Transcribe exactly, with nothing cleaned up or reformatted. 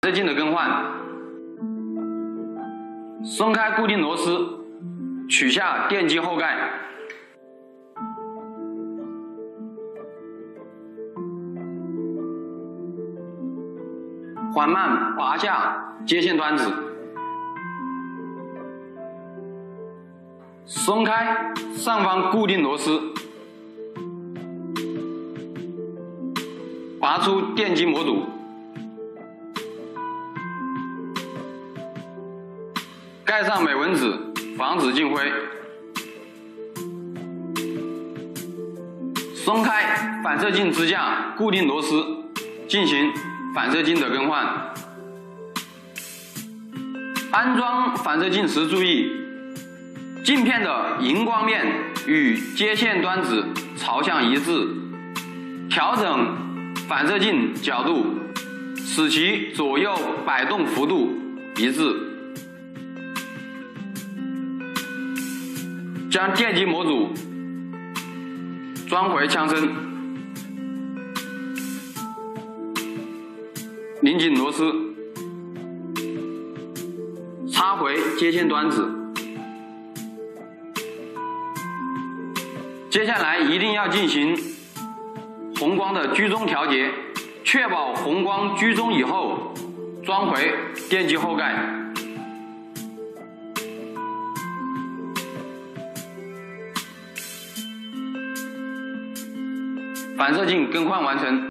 射镜的更换，松开固定螺丝，取下电机后盖，缓慢拔下接线端子，松开上方固定螺丝，拔出电机模组，盖上美纹纸，防止进灰。松开反射镜支架固定螺丝，进行反射镜的更换。安装反射镜时注意，镜片的荧光面与接线端子朝向一致，调整反射镜角度，使其左右摆动幅度一致。将电机模组装回枪身，拧紧螺丝，插回接线端子。接下来一定要进行红光的居中调节，确保红光居中以后，装回电机后盖。反射镜更换完成。